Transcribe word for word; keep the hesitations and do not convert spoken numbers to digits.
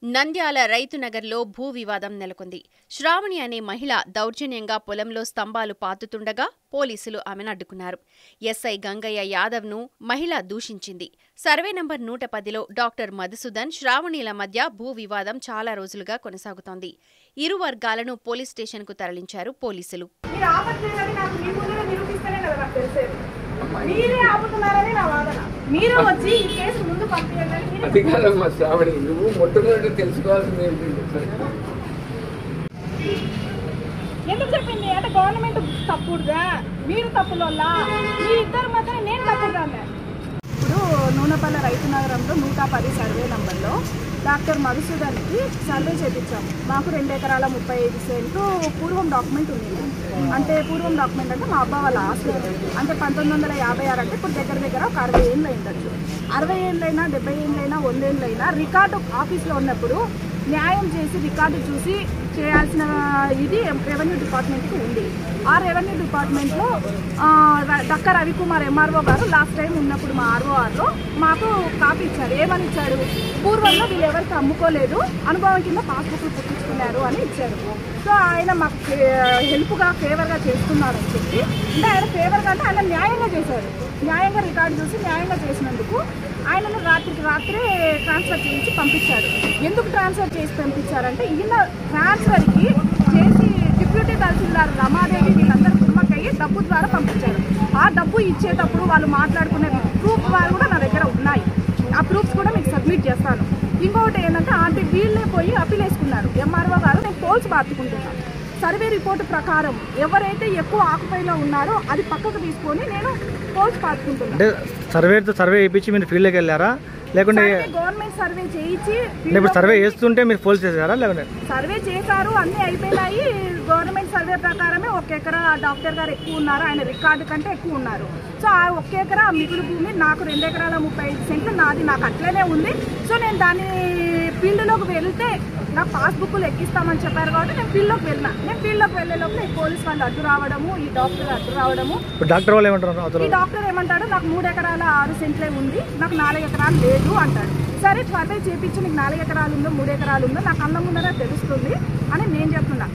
నంద్యాల రైతునగర్లో భూ వివాదం నెలకొంది. శ్రావణి అనే మహిళ దౌర్జన్యంగా పొలంలో స్తంభాలు పాతుతుండగా పోలీసులు ఆమెను అడ్డుకున్నారు. ఎస్ఐ గంగయ్య యాదవ్ను మహిళ దూషించింది. సర్వే నంబర్ నూట పదిలో డాక్టర్ మధుసూదన్, శ్రావణిల మధ్య భూ వివాదం చాలా రోజులుగా కొనసాగుతోంది. ఇరు వర్గాలను పోలీస్ స్టేషన్కు తరలించారు పోలీసులు. మీరే ఆపుతున్నారని నా వాదన. మీరు వచ్చి ఈ కేసు ముందు పంపించండి. అది కాదమ్మా శ్రావణి, నువ్వు మొట్టమొదటి తెలుసుకోవాల్సింది ఏంటంటే ఎందుకు చెప్పింది అంటే గవర్నమెంట్ తప్పుడుగా మీరు తప్పుల మీ ఇద్దరు మధ్య నేను తప్పుడుగా. ఇప్పుడు నూనెపల్ల రైతు నగరంలో నూట పది సర్వే నంబర్లో డాక్టర్ మధుసూదన్కి సర్వే చేయించాము. మాకు రెండు ఎకరాల ముప్పై ఐదు సెంటు పూర్వం డాక్యుమెంట్ ఉంది. అంటే పూర్వం డాక్యుమెంట్ అంటే మా అబ్బా వాళ్ళ ఆస్తి అంటే పంతొమ్మిది వందల యాభై ఆరు అంటే ఇప్పుడు దగ్గర దగ్గర ఒక అరవై ఏళ్ళు అయిండొచ్చు. అరవై ఏళ్ళైనా డెబ్బై ఏళ్ళైనా వంద ఏళ్ళైనా రికార్డు ఆఫీస్లో ఉన్నప్పుడు న్యాయం చేసి రికార్డు చూసి చేయాల్సిన ఇది రెవెన్యూ డిపార్ట్మెంట్కి ఉంది. ఆ రెవెన్యూ డిపార్ట్మెంట్లో డక్క Ravikumar MRO garu last time ఉన్నప్పుడు మా ఆర్ఓఆర్లో మాకు కాపీ ఇచ్చారు. ఏమని ఇచ్చాడు, పూర్వంలో వీళ్ళు ఎవరికి అమ్ముకోలేదు, అనుభవం కింద పాస్బుక్లు పుట్టించుకున్నారు అని ఇచ్చారు. సో ఆయన మాకు హెల్ప్గా ఫేవర్గా చేస్తున్నారని చెప్పి, అంటే ఆయన ఫేవర్గా అంటే ఆయన న్యాయంగా చేశారు. న్యాయంగా రికార్డు చూసి న్యాయంగా చేసినందుకు ఆయనను రాత్రికి రాత్రే ట్రాన్స్ఫర్ చేయించి పంపించారు. ఎందుకు ట్రాన్స్ఫర్ చేసి పంపించారంటే ఈయన ట్రాన్స్ఫర్కి చేసి డిప్యూటీ తహసీల్దార్ రమాదేవి వీళ్ళందరూ కుమ్మక్కయ్యి డబ్బు ద్వారా పంపించారు. ఆ డబ్బు ఇచ్చేటప్పుడు వాళ్ళు మాట్లాడుకునే ప్రూఫ్ వాళ్ళు కూడా నా దగ్గర ఉన్నాయి. ఆ ప్రూఫ్స్ కూడా మీకు సబ్మిట్ చేస్తాను. ఇంకొకటి ఏంటంటే ఆంటీ వీళ్ళే పోయి అప్పీల్ వేసుకున్నారు. ఎంఆర్ఓ గారు నేను పోల్స్ బాతుకుంటున్నాను. సర్వే రిపోర్టు ప్రకారం ఎవరైతే ఎక్కువ ఆకుపైలో ఉన్నారో అది పక్కకు తీసుకొని నేను పోల్స్ పాతుకుంటున్నాను. అంటే సర్వే సర్వే చేయించి మీరు ఫీల్డ్కి వెళ్ళారా లేకుంటే గవర్నమెంట్ సర్వే చేయించి ఇప్పుడు సర్వే చేస్తుంటే మీరు పోల్స్ చేశారా లేకుంటే? సర్వే చేశారు, అన్నీ అయిపోయినాయి. గవర్నమెంట్ సర్వే ప్రకారమే ఒక ఎకరా డాక్టర్ గారు ఎక్కువ ఉన్నారు, ఆయన రికార్డు కంటే ఎక్కువ ఉన్నారు. సో ఆ ఒక్క ఎకరా మిగులు భూమి నాకు రెండు ఎకరాల ముప్పై ఐదు సెంట్లు నాది, నాకు అట్లనే ఉంది. సో నేను దాన్ని ఫీల్డ్లోకి వెళ్తే నాకు పాస్బుక్లు ఎక్కిస్తామని చెప్పారు కాబట్టి నేను ఫీల్డ్లోకి వెళ్ళినా. నేను ఫీల్డ్లోకి వెళ్ళే లోపల ఈ పోలీస్ వాళ్ళు అడ్డు రావడము, ఈ డాక్టర్ అడ్డు రావడము. డాక్టర్ వాళ్ళు ఏమంటారు? ఈ డాక్టర్ ఏమంటాడు, నాకు మూడు ఎకరాల ఆరు సెంట్లే ఉంది, నాకు నాలుగు ఎకరాలు లేదు అంటాడు. సరే సర్వే చేయించి నీకు నాలుగు ఎకరాలు ఉందో మూడు ఎకరాలు ఉందో నాకు అన్నం ఉందనే తెలుస్తుంది అని నేను చెప్తున్నా.